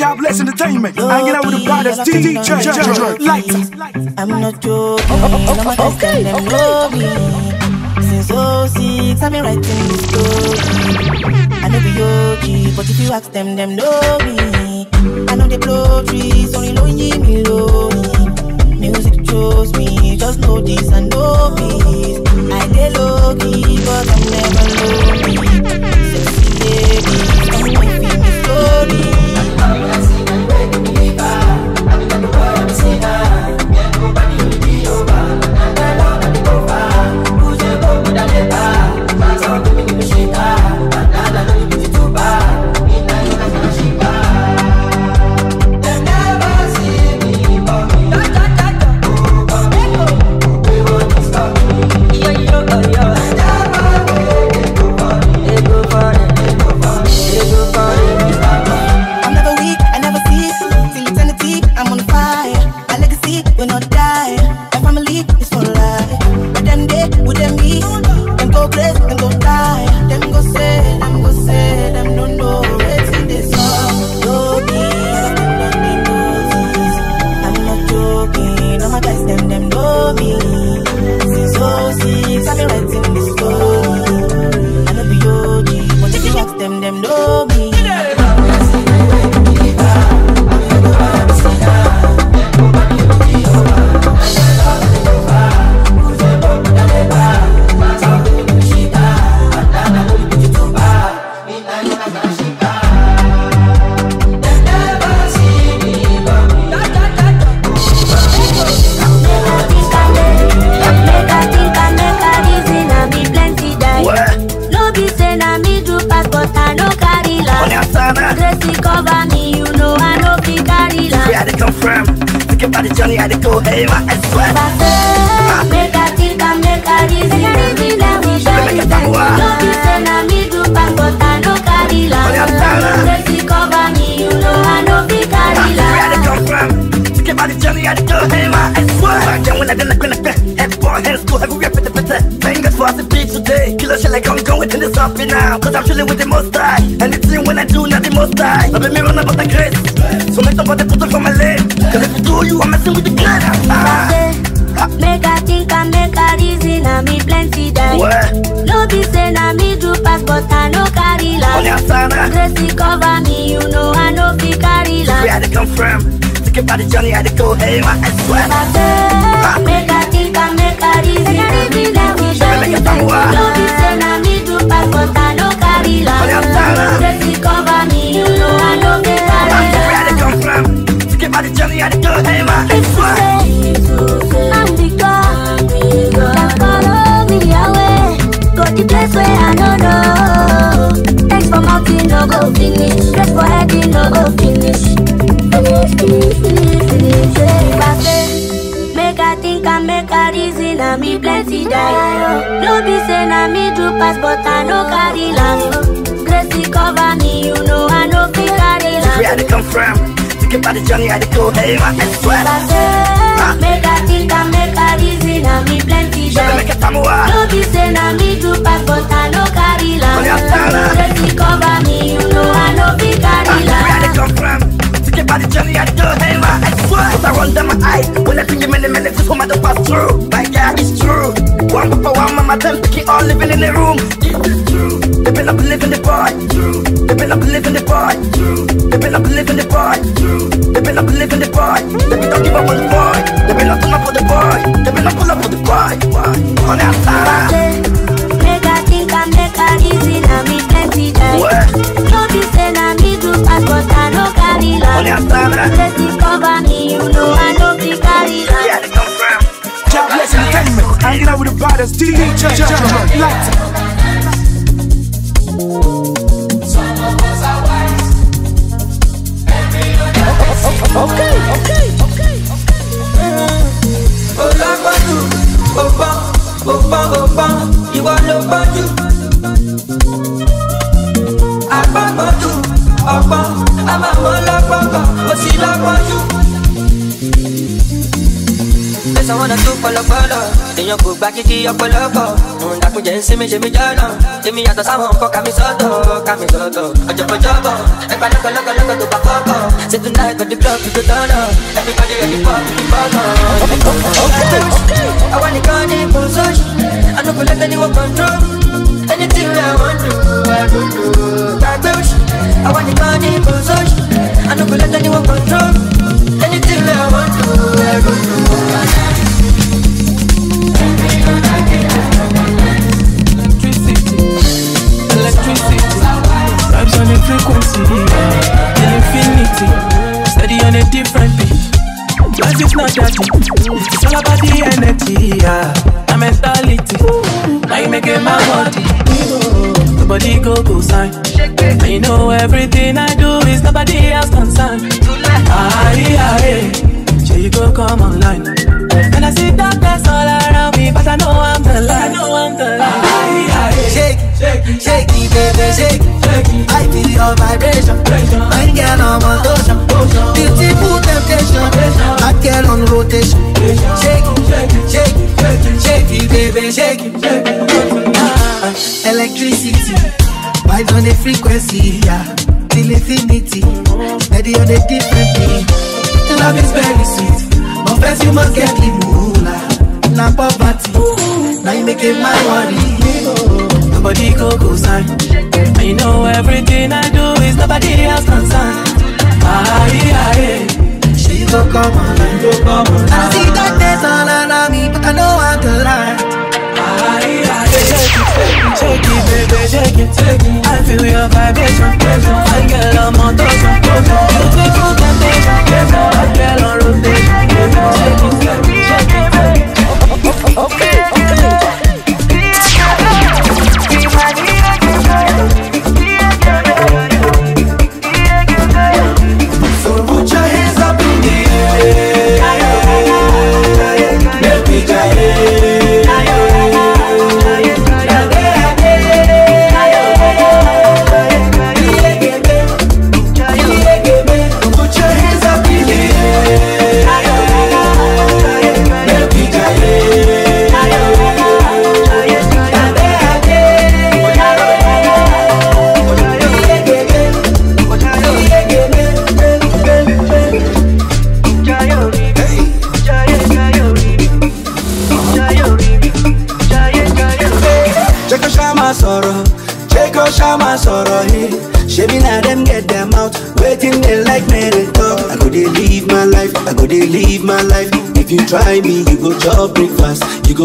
God Bless Entertainment. Hanging out with the baddest DJ Lighter. I'm not joking. Okay. Them know me. Since 06, I've been writing this story. I know be OG, but if you ask them know me. I know they blow trees, only lonely me lonely. Music chose me, just know this and know peace. I get low key, but I'm never lonely. Sexy lady, come and feel me slowly. Johnny, I had to go, hey, I swear. Make a think and make a reason. Let me carry land. No be say na me do pass, but I no carry land. Crazy cover me, you know I no be carry land. Where I come from? Think about the journey, I had to go, hey, I swear. Then when I didn't like head for hands go everywhere for the better. Fingers for the beat today. Killer shit like I'm going in this up now. Cause I'm chilling with the most high. Anything when I do, not the most high. I've been run about the grace. So make somebody put it from my leg. Cause if you do, you are messing with the gun. Make a think and make a reason, and me plenty die. No be say na me do pass, but I no carry land. Gracie cover me, you know I no be carry land. Where I come from? Think about the journey, I had to go, hey, I swear. Make a think and make a reason, let me show you. No be say na me do pass, but I no carry land. Gracie cover me, you know I no be carry land. Where I come from? Think about the journey, I had to go, hey, I swear. I'm the God, can follow me away. Go the place where I don't know. Thanks for mountain, no go finish. Thanks for heading, no go finish. Finish. Make a think and make a reason, and me plenty die. No be say na me do pass, but I no carry land. Gracie cover me, you know I no be carry land. Where I come from? Think about the journey, I had to go, hey, I swear. Make a think and make a reason, and me plenty die. No be say na me do pass, but I no carry land. Gracie cover me, you know I no be carry land. Where I come from? Think about the journey, I had to go, hey, I swear. Cause I run down my eye when I think you many minutes just for my to pass through. My God, it's true. One papa, one mama, them picking all living in the room. This is true. They been up living the boy. True. They been up living the boy. True. They been up living the boy. True. They been up living the boy. They been don't give up on the boy. They been not turn up for the boy. They been not pull up for the boy. On the outside. Make a think and make a reason, and me plenty die. No be say na me do pass, but I no carry land. Gracie cover me, you know I no be carry land. Where I come from? God Bless Entertainment. Hanging out with the baddest DJ Lighter. Okay. You want to find you. I'm a motherfucker, but she like you. Yes, I wanna do pọ̀lọpọ̀lọ. Èèyàn kò gbà kíkí ọ̀pọ̀lọpọ̀. Dàkún jẹ́ ń sinmi ṣe mí jọ́nà. Èmi yàtọ̀ sáwọn nǹkan kàmí sọ́tọ̀. Ọjọ́bọ̀jọ́bọ̀, ẹgbà lọ́kọ̀lọ́kọ̀ tó bá fọ́kọ̀. Say tonight when the club is turn up. Everybody ready for the I want to go in position. I don't let anyone control. Anything I want to, I go do. I want to go in position. I don't let anyone control. Anything I want to, I go do. Electricity, vibes on a frequency, infinity, steady on a different beat. Life is not that deep, it's all about the energy, my mentality. Now you make it my body, nobody go sign. And you know everything I do is nobody else concerned. So you go come online, and I see darkness all around me, but I know I'm the light. Shake it, baby, shake it. I feel your vibration. My girl on motion. Beautiful temptation. My girl on rotation. Shake it, baby, shake it. Electricity, vibes on the frequency, yeah. Till infinity, steady on a different thing. The love is very sweet, but first you must get the moolah. Now poverty, now you make it my worry. Nobody go sign. And you know everything I do is nobody else concerned. She go come on, I see darkness all around me, but I know I'm the light. Shake it, baby, shake it. I feel your vibration. I get on motion. Beautiful temptation. I get on rotation. Shake it. Okay. So put your hands up in the air. Let me put your hands up in the air. Let me Shama sorrow here. Shaving at them, get them out. Waiting they like me to talk. I go they live my life. If you try me, you go chop breakfast.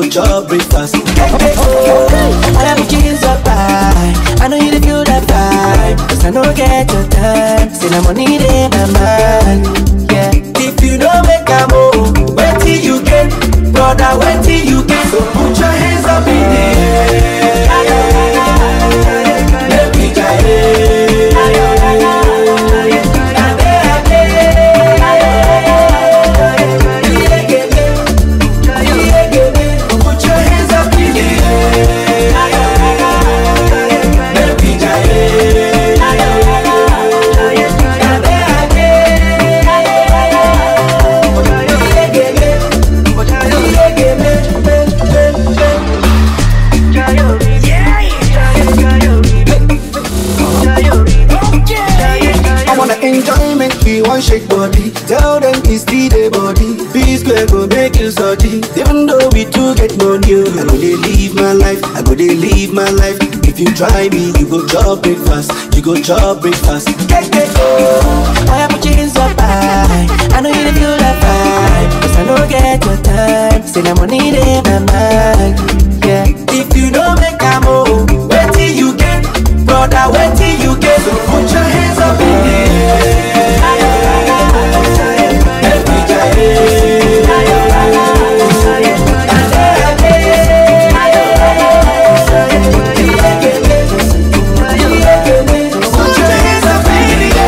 I am kids up high. I know you feel that vibe, 'cause I know get your time. Say I'm money in my mind. Yeah. If you don't make a move, wait till you get, brother, wait till you get. So put your hands up in the air. Let me put your hands up in the air. Let me enjoyment, we want shake body. Tell them it's the body. Peace square go make you salty. Even though we two get money, I go they live my life. If you try me, you go chop breakfast. I put your hands up high. I know you feel that vibe, 'cause I know get your time. Say I'm money in my mind. Yeah. If you don't make a move, wait till you get, brother, wait till you get. So put your hands up in the air. Put your hands up in the air.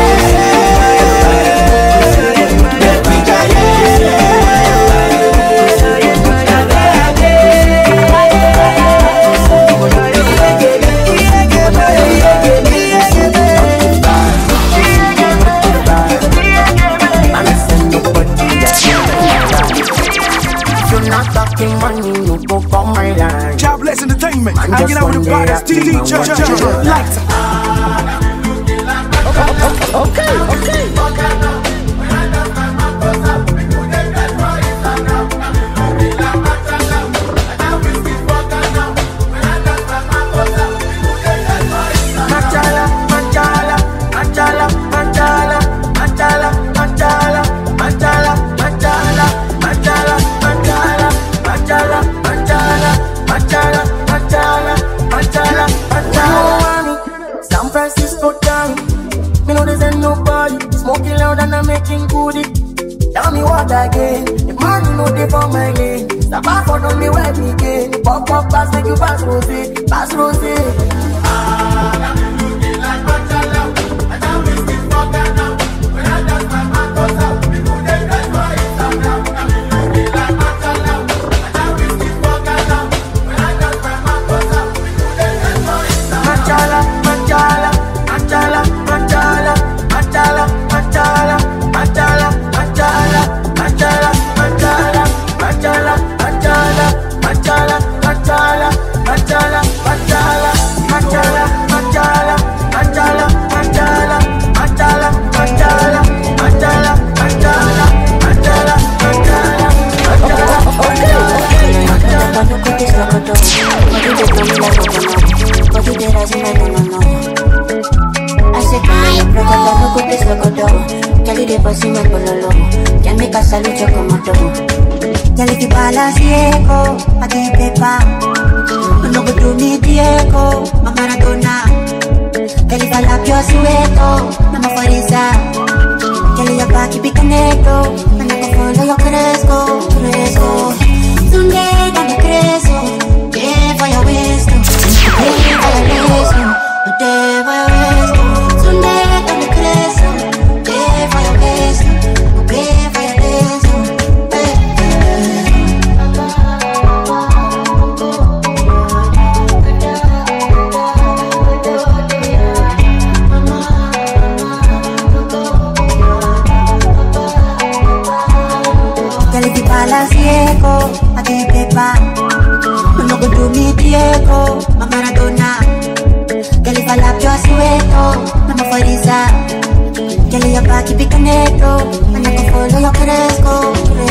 baddest DJ. Lights. Okay. San Francisco town, me know this ain't nobody. Smoking loud and I'm making goodie. Tell me what again? If money no dey for my lane, stop off for don't be wet me again. Pop up pass make you pass rosé, pass rosé. Ciego, a ti pepa. No go do me Diego, ma Maradona. Que li fa la più sueto, mama farisa. Que li llama que pica negro, anda con fondo yo crezco. Sunday donde crezco, te voy a esto, te voy a esto, te voy a esto. Sunday donde crezco, te voy a esto, te voy a esto. Ciego, a ti pepa. No go do me Diego, ma Maradona. Que li fa la più sueto, mama farisa. Que li llama que pica negro, anda con fondo yo crezco.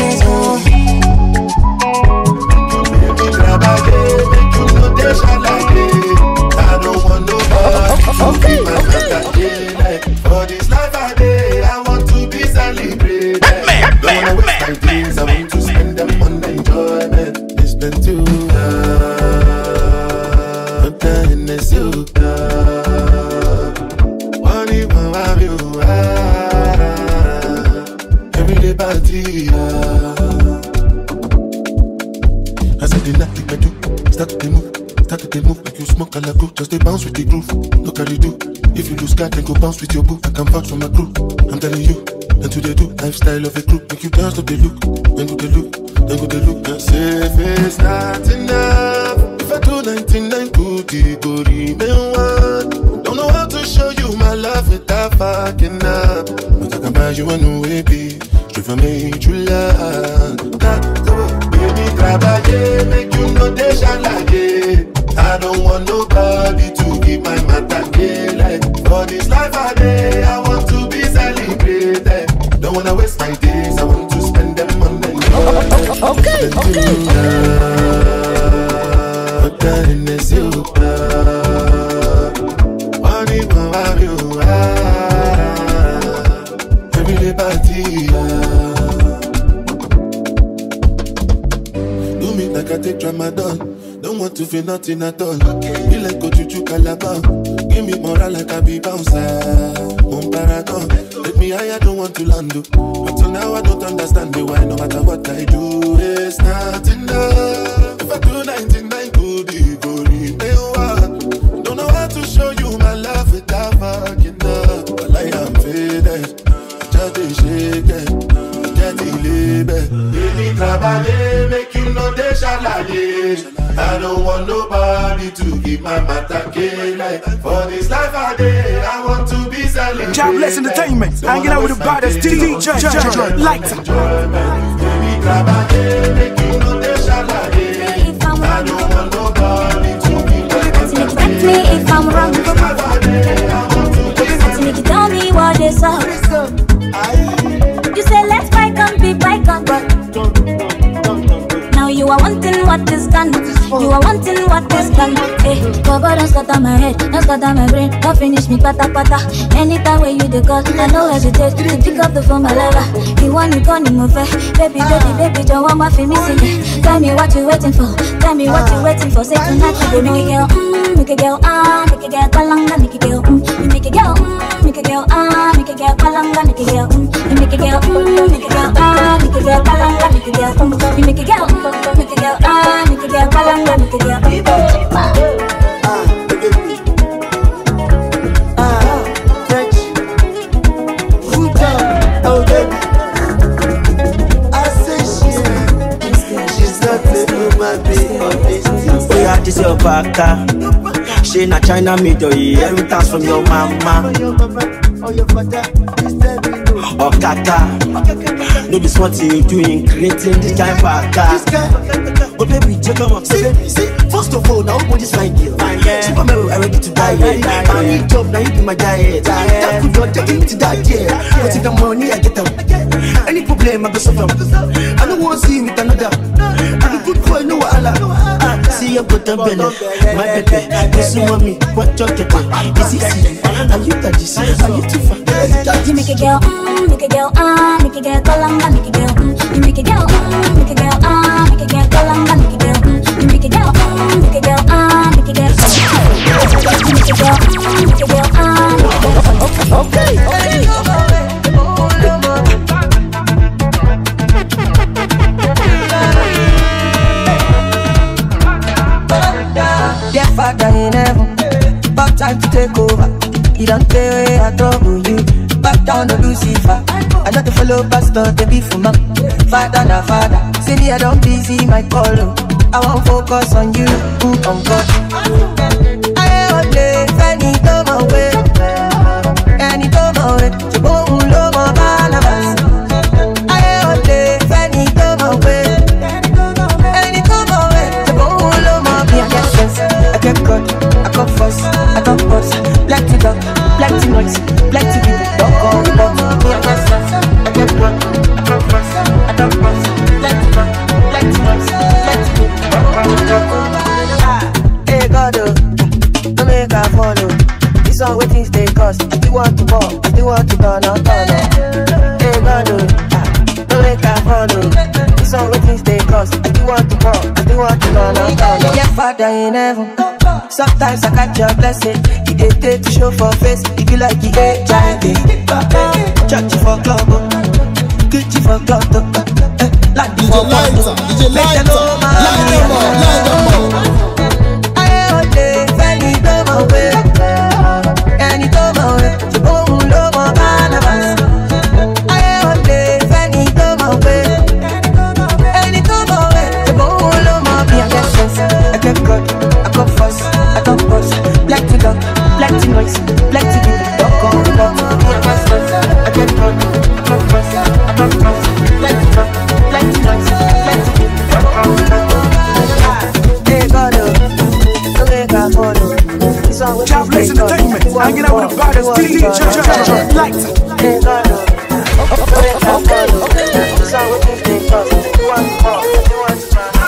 I don't want nobody. For this life I day, I want to be celebrated. Don't wanna waste my days, I want to spend them on enjoyment. It's been too long, but then it's too long. Money, everyday party. I said the nothing I do, start to move like you smoke a la crew. Just they bounce with the groove, look how you do. If you lose God, then go bounce with your boo. I can vouch for my crew, I'm telling you. And to they do, lifestyle of a group. Make you dance to the look, then go the look, then go the look. And say if it's not enough, if I do 99 good, it go remain one. Don't know how to show you my love without fucking up, but I can buy you a new baby, straight from Majula. Baby, trabaye, make you know they shall like. I don't want nobody to give my matter like. For this life I day, I want to be celebrated. Don't wanna waste my days, I want to spend them on the Okay. But then it's you. Money, everyday party. Do me like I take Ramadan. Don't want to feel nothing at all. Be like go to Calabar. Give me moral like I be bouncer. Mon paragon. Let me high, I don't want to land. But till now I don't understand me why no matter what I do, it's not enough. If I do 99 good, it go remain one. Don't know how to show you my love without fucking up. But I am faded, just shake it. Baby, trabalhei, make you know they shalaye. I don't want nobody to give my matter like. For this life I day, I want to be celebrated. Jobless Entertainment, hanging out with the baddest DJ. Lights. Baby, trabalhei, make you know they shalaye. I don't want nobody to give my matter me if I'm wrong. Auntie, make you tell me what is up. You say let's bygone be bygone, but now you are wanting what is gone. You are wanting what is gone. Hey, cover don't scatter my head, don't scatter my brain. Don't finish me pata pata. Anytime when you the call, I no hesitate to pick up the phone, my lover. You want to go, move baby, don't want my feel missing it. Tell me what you waiting for. Tell me what you waiting for. Say tonight you go make it make a girl make a girl palanga, make a girl you make a girl make a girl make a girl palanga, make a girl you make a girl make a girl make a girl palanga, make a girl you make a girl make a girl make a girl palanga, make a girl French Futa, oh baby, I say she's not the woman being on this thing. Oh yeah, this your baka. She na China middle, inheritance from your mama. Oh your father, please tell me no. Oh kaka, no be smart thing you doing, creating this kind baka. Oh baby, check them out. See, first of all, now nobody's fine girl. Superman, I'm ready to die. I need job, now you be my diet. That could not take me to that, yeah. But if the money, I get them. Any problem, I go solve them. I don't want to see you with another. I'm a good boy, no Allah. See you got the belly, my baby. Listen, mommy, what you're getting. Is it easy? Are you that this? Are you too far? You make a girl make a girl make a girl palanga, make a girl you make a girl make a girl make a girl palanga, make a girl you make a girl make a girl make a girl you make a girl make a girl okay. Dear Father in heaven, about time to take over. You don't pay, I trouble you. Back down to Lucifer. I not to follow pastor, they be for man. Father na father, say me I don't busy my call. I won't focus on you, on God. I won't play, any time away. Any time away, you won't love my Barnabas. I won't play, any time away. Any time away, you won't love my Barnabas. I get God, I got fuss, I got boss. Black to dark, black to noise, black to give it. Don't call me back, me and my sons. I get God, I got fuss, I got boss. Black to dark, black to noise, black to give it. Don't call me back. Hey God, don't make her follow. This all what things they cost. I still want to walk, I still want to turn on. Hey God, don't make her follow. This all what things they cost. I still want to walk, I still want to turn on. Yeah, Father in heaven. Sometimes I catch your blessing. You take to show for face. You be like the HIV. Church for club, Gucci for club. Like DJ Lighter, DJ Lighter, light them up, light them up. I ain't day, any time away, any time away. You won't love my Barnabas. I ain't day, any time away, any time away. You won't love my Barnabas. I get God, I got fuss, I got boss. Black to dark, black to noise, black to give it. Don't call me back, me and my sons. I get God, I got fuss, I got boss. Black to dark, black to noise, black to give it. Don't call me back. Hey God, don't make her follow. This one with Jobless Entertainment, hanging out with the baddest DJ Lighter. Hey God, don't make her follow. This one with things they cost. You want to fall, you want to fall.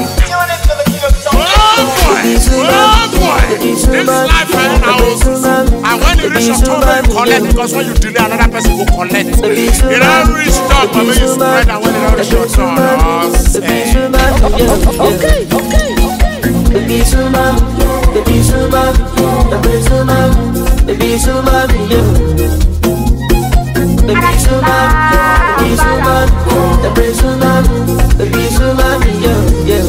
This life right now, and when you reach your turn, you collect, because when you delay, another person will collect. You don't reach top, but when you spread, and when you don't reach your turn, okay. Baby Suman, baby Suman, baby Suman, baby Suman, baby Suman, baby Suman, baby Suman, baby Suman, yeah.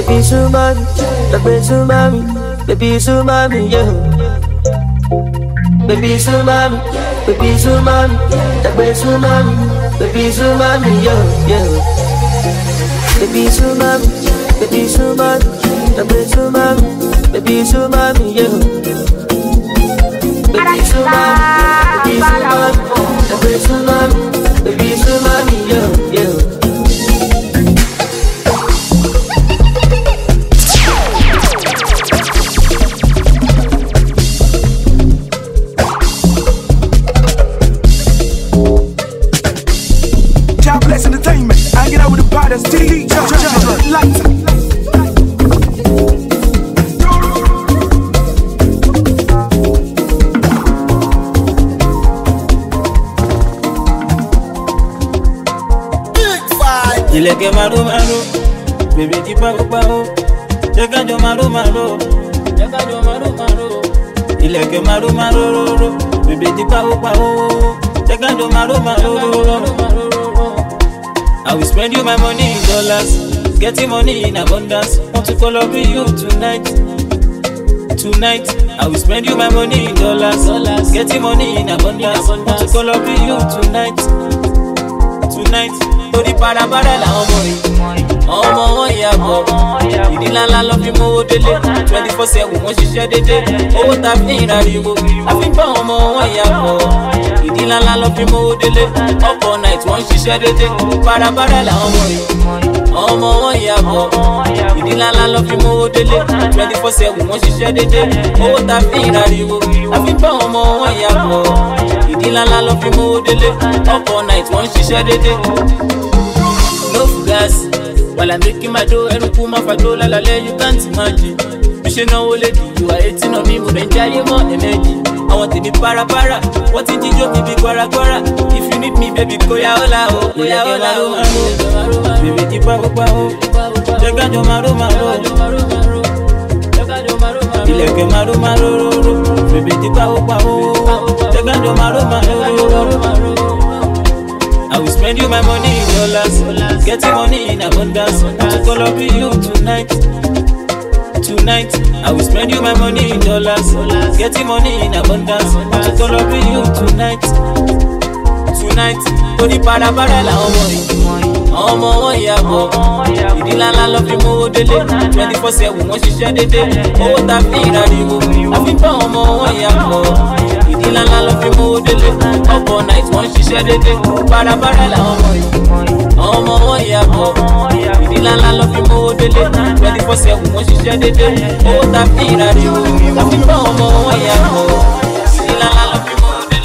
Baby sumami, baby sumami, baby sumami, yeah. Baby sumami, baby sumami, baby sumami, baby sumami, yeah, yeah. Baby sumami, baby sumami, baby sumami, baby sumami, yeah. Baby sumami, baby sumami, baby sumami, yeah, yeah. Entertainment, hanging out with the baddest DJ. Lights. Ilẹ̀kẹ̀ maro maro, bèbè di paro paro, jẹ́ ká jọ maro maro, jẹ́ ká jọ maro maro. Ilẹ̀kẹ̀ maro maro roro, bèbè di paro paro, jẹ́ ká jọ maro maro. I will spend you my money in dollars, getting money in abundance. Want to call up with you tonight, tonight. I will spend you my money in dollars, getting money in abundance. Want to call up with you tonight, tonight. Tori para la ọmọ wọn ìyàbọ̀ ìdí ńláńlá lọ fi mówó délé 24/7 wọ́n ṣiṣẹ́ dédé owó ta fi ń rariwo àfi gbọ́ ọmọ wọn ìyàbọ̀ ìdí ńláńlá lọ fi mówó délé ọkọ̀ night wọ́n ṣiṣẹ́ dédé para làwọn ọmọ wọn ìyàbọ̀ ìdí ńláńlá lọ fi mówó délé 24/7 wọ́n ṣiṣẹ́ dédé owó ta fi ń rariwo àfi gbọ́ ọmọ wọn ìyàbọ̀ ìdí ńláńlá lọ fi mówó délé ọkọ̀ night wọ́n ṣiṣẹ́ dédé. No gas, while I'm making my dough, and Kuma Fado, la you can't imagine. You should know, lady, you are 18 on me, would enjoy you more energy. I want to be para. What did you do? Be guara. If you need me, baby, go ya hola, baby, di paro, jaga jo maro. Ileke maro, baby, di paro, jaga jo maro. I will spend you my money in dollars, getting money in abundance. To call up with you tonight, tonight. I will spend you my money in dollars, getting money in abundance. To call up with you tonight, tonight. Tori para la ọmọ wọn ìyàbọ̀ ìdí ńláńlá lọ fi mówó délé 24/7 wọ́n ṣiṣẹ́ dédé owó ta fi ń rariwo àfi gbọ́ ọmọ wọn ìyàbọ̀ ìdí ńláńlá lọ fi mówó délé ọkọ̀ night wọ́n ṣiṣẹ́ dédé para làwọn ọmọ wọn ìyàbọ̀ ìdí ńláńlá lọ fi mówó délé 24/7 wọ́n ṣiṣẹ́ dédé owó ta fi ń rariwo àfi gbọ́ ọmọ wọn ìyàbọ̀ ìdí ńláńlá lọ fi mówó délé.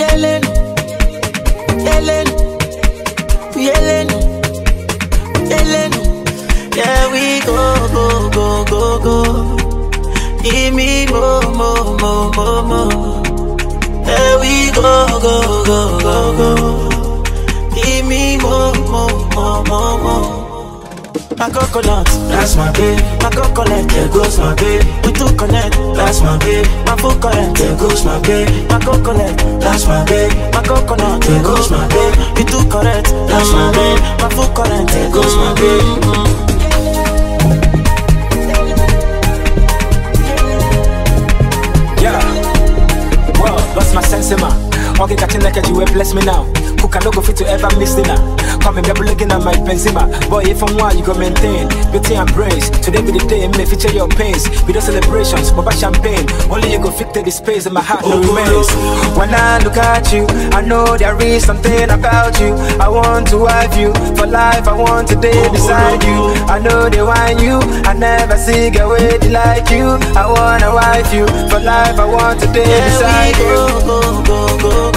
yelling, yelling, yelling, yelling. Yeah, we go, go, go, go, go. Give me more, more, more, more, more. Yeah, we go, go, go, go, go. Give me more, more, more, more, more. My coconut, that's my babe. My coconut, there goes my babe. We two connect, that's my babe. My full current, there goes my babe. My coconut, that's my babe. My coconut, there goes my babe. We two correct, that's my babe. My full current, there goes my babe. Yeah, well, lost my sense, man. Okay, catching like a Jew, bless me now. Cook and no go fit to ever miss dinner. Come and be looking at my Benzema. Boy, if I'm wild, you go maintain beauty and praise. Today be the day, may feature your pains. With the celebrations, but by champagne. Only you go fit the space in my heart, no remains. When I look at you, I know there is something about you. I want to have you for life. I want to stay beside you. I know they want you. I never see a way like you. I wanna wife you for life. I want to stay beside you. Go, go, go, go.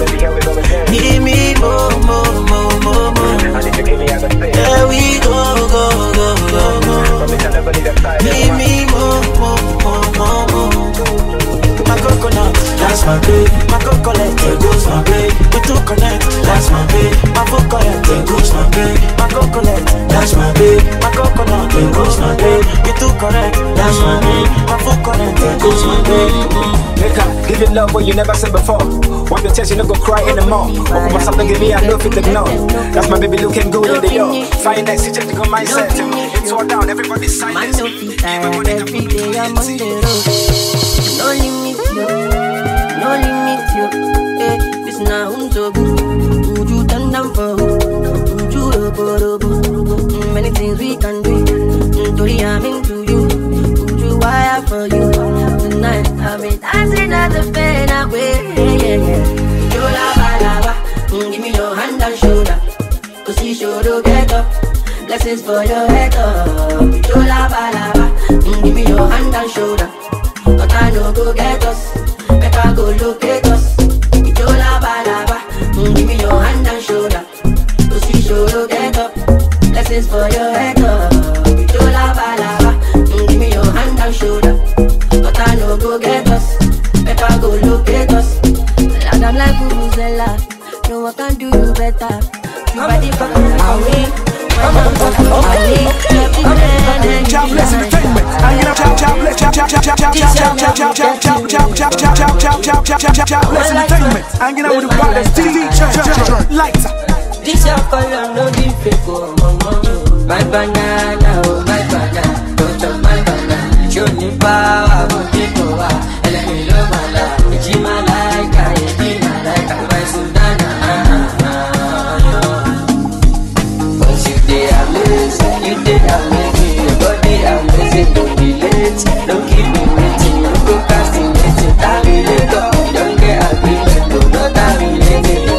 Give me more, more, more, more, more. Yeah, we go, go, go, go, go. Give me more, more, more, more, more. My coconut, that's my babe. My coconut, there goes my babe. We two connect, that's my babe. My coconut, there goes my babe. My coconut, that's my babe. My coconut, there goes my babe. We two connect, that's my babe. My coconut, there goes my babe. Give you love what you never said before. Wipe your tears, you don't go cry anymore. Walk my something, give me a no fit to know. That's my baby looking good in the yo. Fine next, you change the good mindset. It's all down, everybody's silent. Every day I'm on the road. No limit, yo. No limit, yo. Hey, this now so good. Would you turn down for who? Would you robo? Many things we can do. Tori, I'm into you. Would you wire for you? Tonight I've been dancing at the fade away. You lava, give me your hand and shoulder. Cause you sure to get up. Blessings for your head up. You lava, give me your hand and shoulder. But I know go get us. Better go locate us. You lava, give me your hand and shoulder. Cause you sure to get up. Blessings for your head up. You lava, give me your hand and shoulder. But I know go get us. Better go locate us. Lord, I'm like Vuvuzela. No one can do you better. You body for away. Jobless entertainment. Jobless entertainment. Hanging out with the brothers. DJ Lighter. This your color, no be fake, oh mama. My banana, oh my banana. Don't touch my banana. Show me power, but people are. And let me love my life. It's in my life, it's in my life. My Sudana, cause you did amazing, you did amazing. Your body amazing, don't be late. Don't keep me waiting, don't procrastinating. Time me later, you don't get agreement. Do not time me later.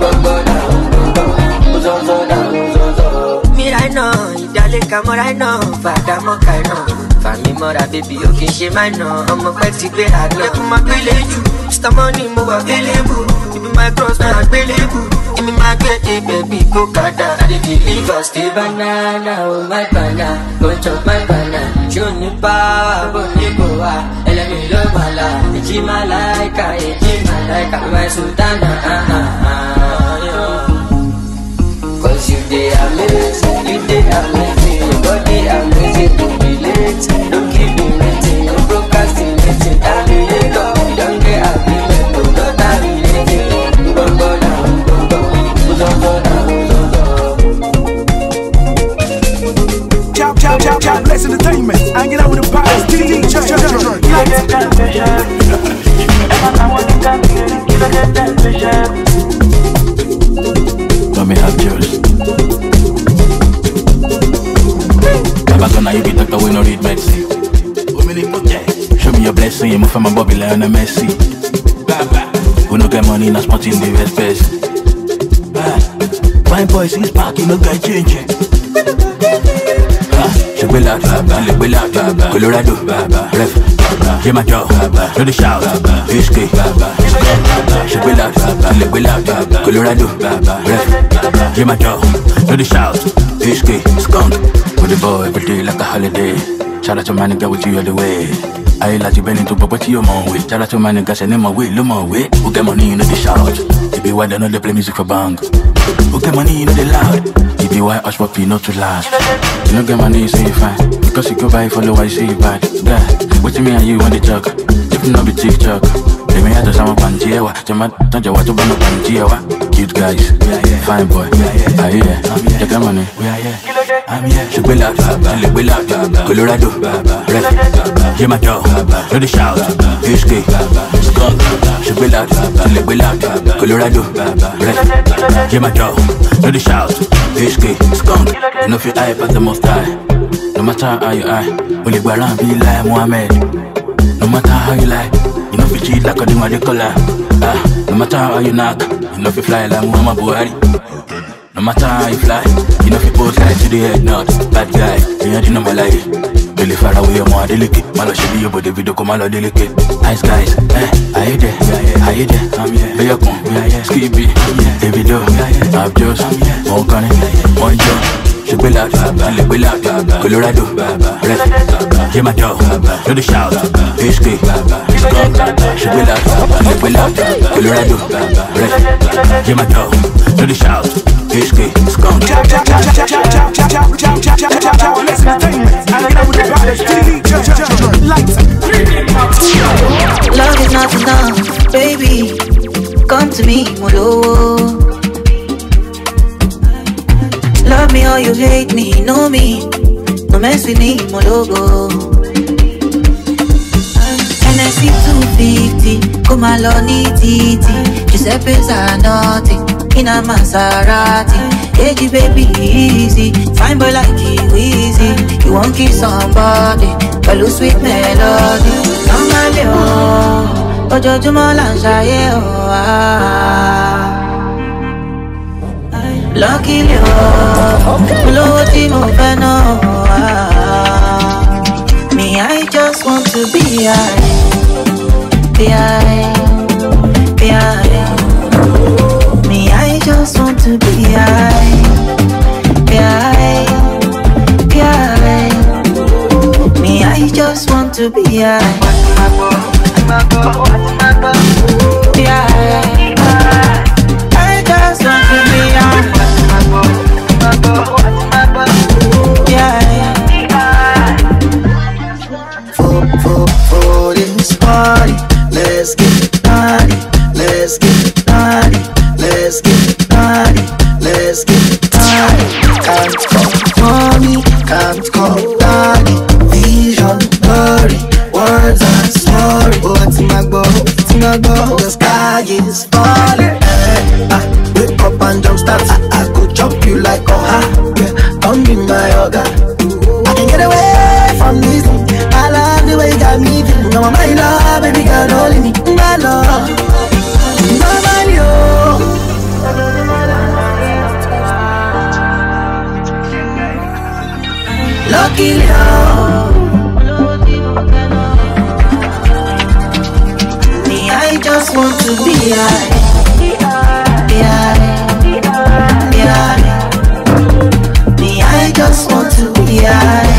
Me right now, idale kamo right now. Fada mo kai no. Fami mora baby, o kin she my no. Omo pe ti gbe agbo. Ye kuma gbele ju. Mr. Money mo wa available. You be my cross, my available. Give me my baby, go kada. I dey believe I stay banana, oh my banana. Go chop my banana. Show me power, but you go ah. Let me love my life. It's my life, it's my life. My Sultana, cause you dey amazing, you dey amazing. Your body amazing, don't be late. Don't keep me waiting, don't procrastinating. Time me later, you don't get agreement. Don't time me later. Go down, go down. Jobless entertainment. Hanging out with the brothers. DJ Let me have yours. Never gonna you be doctor when no read medicine. Show me your blessing, you move from my Bobby like a Messi. We no get money, not spot in the best place. Fine boys, he's back, you no get change. She will out, Colorado, Ref, Jim Joe, no the shout, Whiskey, she will out, live without Colorado, ref, hear my dog, know the shout, HK, skunk, with the boy every day like a holiday. Shout out to my nigga with you all the way. I like you been into property your mom way. Shout out to my nigga say my way, look my way. Who get money in the shout? It be why they know they play music for bang. Who get money in the loud? It be why us puppy not to last. You don't get money, you say you fine. Because you go buy follow why you say you bad. Yeah, what you mean and you want the chuck? If you not be TikTok. They may have to someone panjiewa. Jama don't you want to ban panjiewa. Cute guys, fine boy. I hear, you get money. I'm here. She will out, she will out. Colorado, ref, hear my dog, know the shout. HK, skunk. She will out, she will out. Colorado, ref, hear my dog, know the shout. HK, skunk. You know if you hype at the most high. No matter how you eye, only go around be like Muhammad. No matter how you lie, you know if you cheat like a dima de color. No matter how you knock, you know if you fly like Muhammad Buhari. No matter how you fly, you know if you post like to the head nut. Bad guy, you ain't know my life. Really far away, you're more delicate. Malo should be but the video come out delicate. Nice guys, I hate it, I hate it. I'm here, be a con, Skippy, Davido, I'm just, more cunning, more joy. She will out, Colorado, ref, hear my dog, know the shout, HK, skunk. She will out, Colorado, ref, hear my dog, know the shout, HK, skunk. Love is not enough, baby. Come to me, Molo. Love me or you hate me, know me. No mess with me, my logo. NSC 250, come along, TT. Giuseppe's are nothing, in a Maserati. Hey, baby, easy. Fine boy like you, easy. You won't kiss somebody, but lose sweet melody. Normally, oh, Ojo Jumola, oh, luckily, me, I just want to be high. Me, I just want to be high. Me, I just want to be high. For this party, let's get naughty, let's get naughty, let's get naughty, let's get naughty. Can't call mommy, can't call daddy. Vision blurry, words are sorry. What's my goal? The sky is falling. Wake up and jump start. I could jump you like yeah, don't be my organ. I can get away from this. I love the way you got me feeling. You're my love, baby girl, don't leave me. My love, normally, luckily, me, I just want to be high. Me, I just want to be high.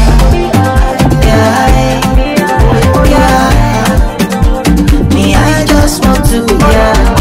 Me, I just want to be high.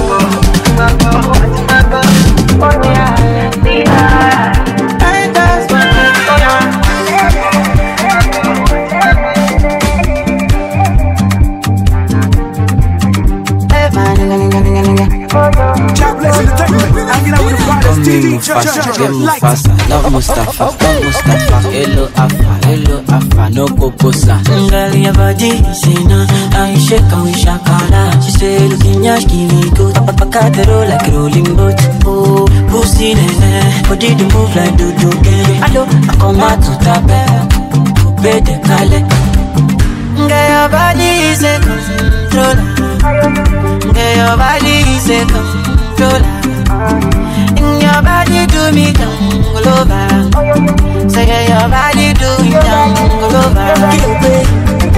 Mufasa, love Mustafa, hello Afa, no Kokosa. Girl, your body is in I shake and we shakara. She say, looking yash, give me good. Pakatero like rolling boat. Oh, pussy nene, body to move like do game. Hello, I come out to tape, coupe de Calais. Girl, your body is a controller. Girl, your body is a controller. Your body do me down all over. Say your body do me down all over.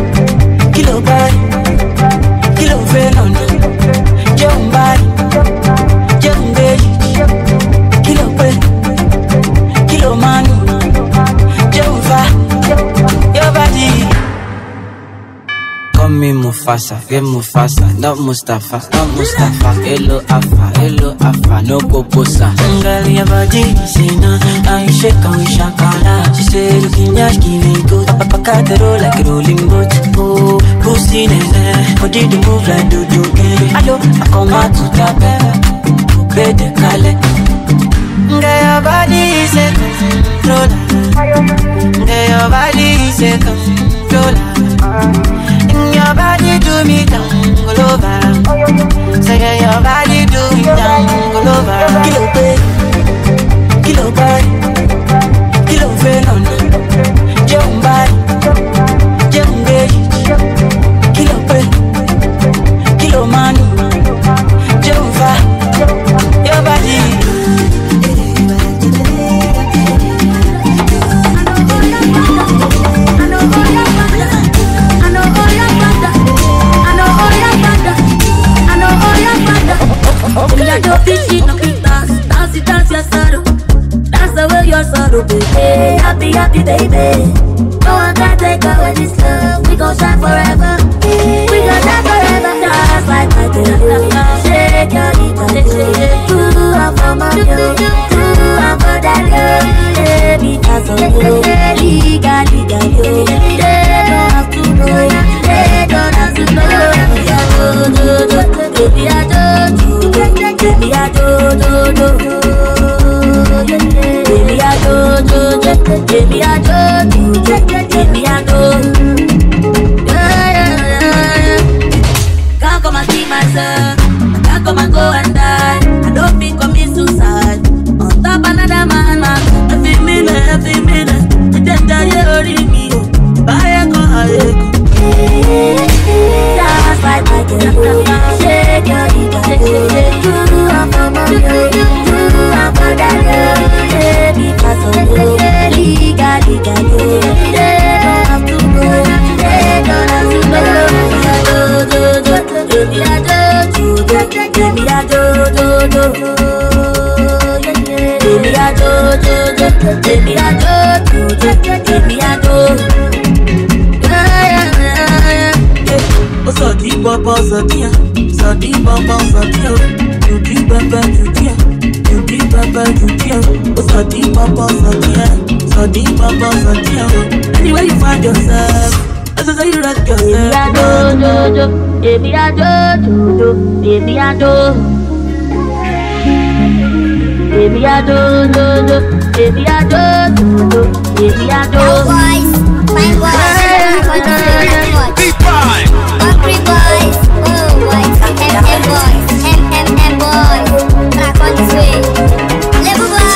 Kilo boy, kilo boy, kilo fenono. Jump body, Mufasa, get Mufasa, not Mustafa, not Mustafa. Hello Alpha, no Poposa. Girl, your body, say no, I shake and we shakala. She say looking just give me good. Papa cut the roll like a rolling boat. Oh, pussy nene, body to move like do. Hello, I come out to the bed, bed the color. Girl, your body is a controller. Girl, your body is a controller. Your body do me down, all over. Say your body do me down, all over. Kilo pay, kilo buy, kilo phenomenon. Jump by, jump gay. Kilo pay, kilo money. Jump far, your body. Dance your sorrow. Dance away your sorrow, baby. Happy, baby. No one can take away this love. We gon' shine forever. We gon' shine forever. Dance like my baby. Shake your hips. I'm for my girl. I'm for that girl. Baby, dance on you. Liga, yo. They don't have to know. They don't have to know. Baby, I do. Baby, I do. Baby, I do. Baby, I do. Yeah. Can't come and see myself. Can't come and go and die. I don't think commit suicide. On top another man. Every minute. You just die me. Buy a car. Dance like my girl. Shake your hips. I'm for my girl. I'm for that girl. Baby, pass on you. Liga, yo. They don't have to know. They don't have to know. Baby, I do. Baby, I do. Baby, I do. Baby, I do. So deep up, so deep. So deep up, so deep. You deep up, you deep. You deep up, you deep. So deep up, so deep. So deep up, so deep. Anywhere you find yourself, that's how you rock yourself. Baby, I do. Baby, I do. Baby, I do. Baby, I do. Baby, I do. My boys. Deep five. Country boys. Oh, boys. MM boys. Back on this way. Level boys.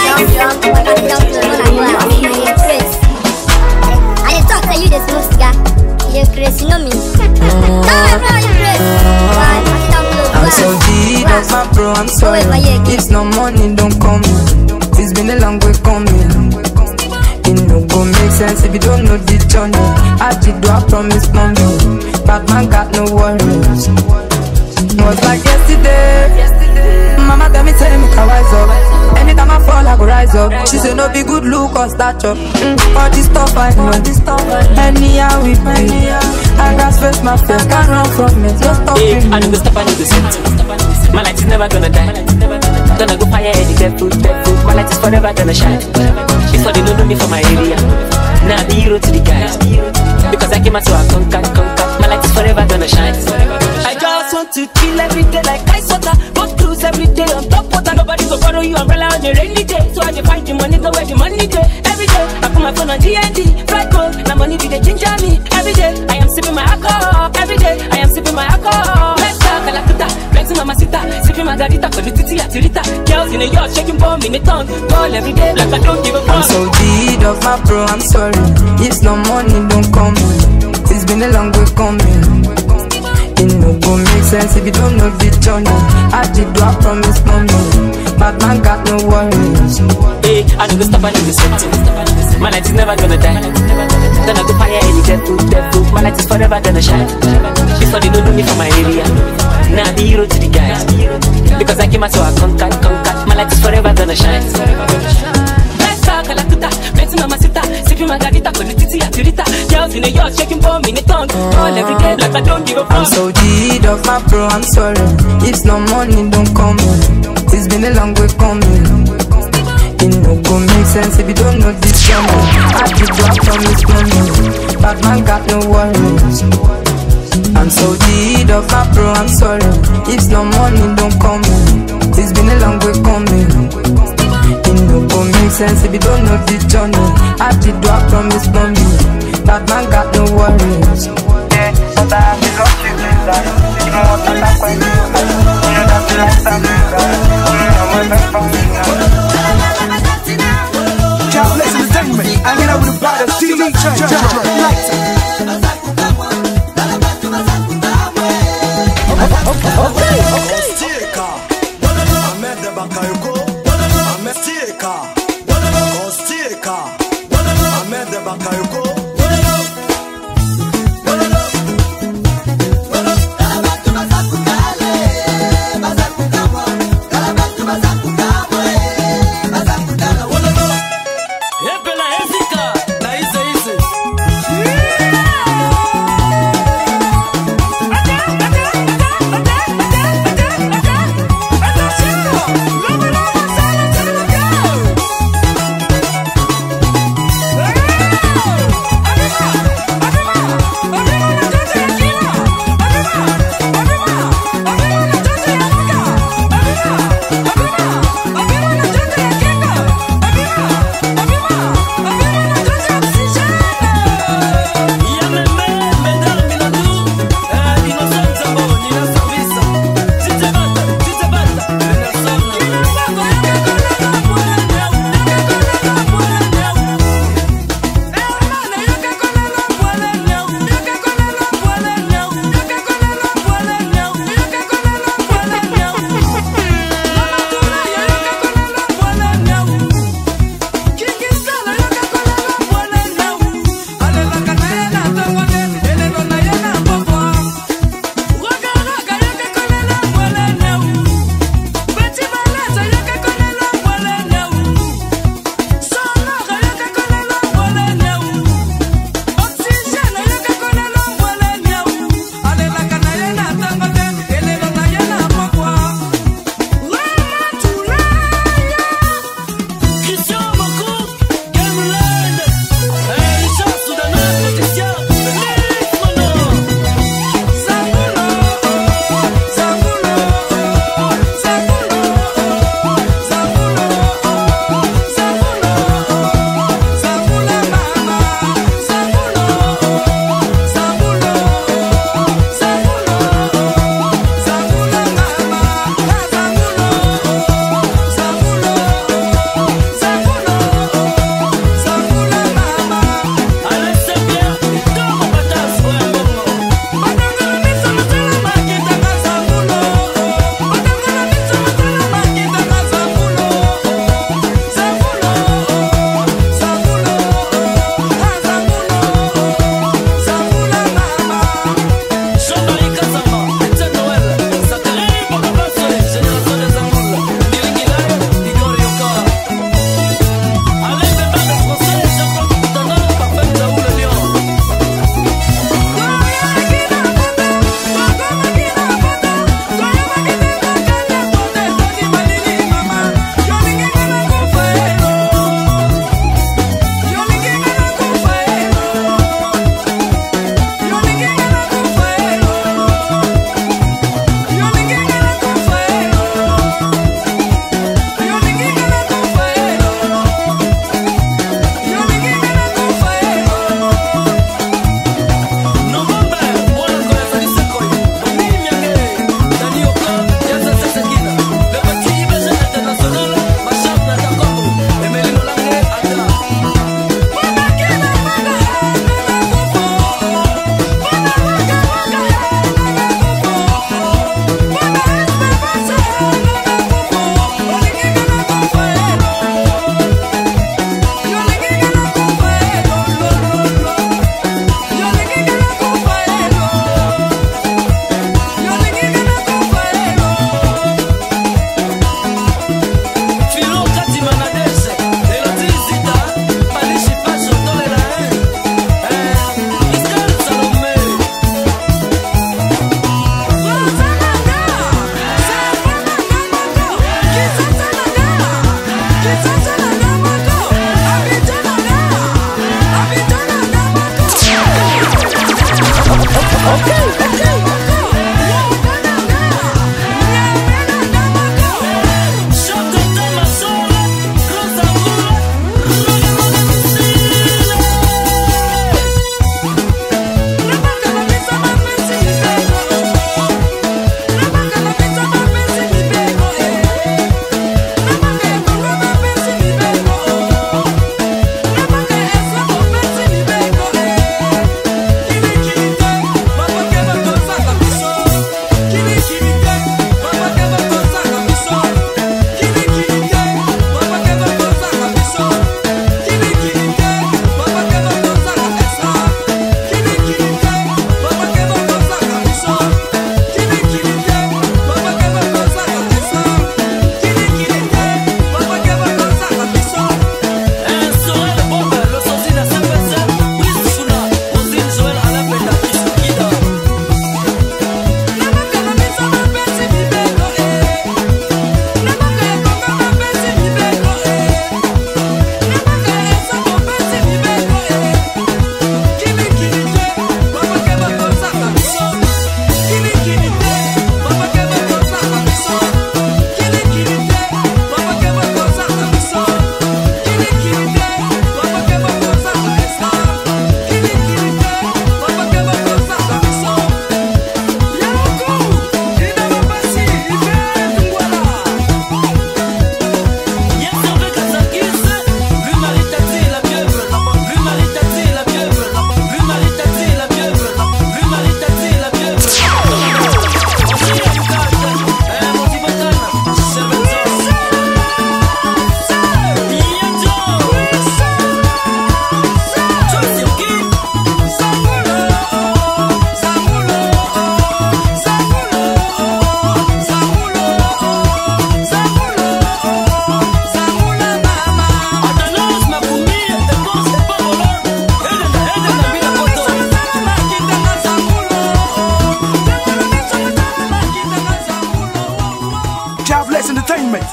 I talk to you this most guy. You're crazy, you know me. No, I'm not crazy. I'm so deep, that's my bro, I'm sorry. If no money, don't come. It's been a long way coming. It no go make sense if you don't know the journey. I did do I promise mommy. Bad man got no worries. Was like yesterday. Mama tell me can rise up. Anytime I fall I go rise up. She say no be good look or stature. All this stuff I know. Anyhow we play. I got first my face, can't run from it. Just stop it. I know the stop, I know the set. My light is never gonna die. Gonna go fire any devil. My light is forever gonna shine. Before they don't know me from my area. Now I'm the hero to the guys. Because I came out so I conquer. My light is forever gonna shine. I just want to chill every day like ice water. Go cruise every day on top water. Nobody go borrow you umbrella on a rainy day. So I can find the money, go where the money day. Every day I put my phone on DND. Flight code, now money be the ginger me. Every day I am sipping my alcohol. Every day I am sipping my alcohol. Let's talk Calacuta, flexing mamacita, sipping margarita, for the titi atirita. Girls in a yacht, shaking bomb in the tongue. Call every day like I don't give a fuck. I'm so deep of my bro, I'm sorry. If no money don't come. It's been a long way coming. It no go make sense if you don't know the journey. I did do I promise mommy. Bad man got no worries. Hey, I know the stop, I know the set. My light is never gonna die. Gonna go fire any devil. My light is forever gonna shine. Before they don't know me from my area. Now I'm the hero to the guys. Because I came out so I conquer. My light is forever gonna shine. Let's talk Calacuta, flexing mamacita, sipping margarita, for the titi atirita. Lagos in a yacht, shaking bomb in the tongue. All every day like I don't give a fuck. I'm so G'd off my bro, I'm sorry. If no money don't come in, it's been a long way coming. It no go make sense if you don't know this journey. I did drop from this money, bad man got no worries. I'm so G'd off my bro, I'm sorry. If no money don't come in, it's been a long way coming. It no go make sense if you don't know this journey. I did drop from this money, bad man got no worries. Yeah, but I have to go to this. You know what I'm talking about? You know that's the last time you Can't bless in the segment. Hanging out with the baddest DJ General. Lights.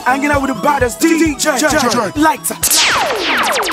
Hanging out with the baddest DJ. Lighter.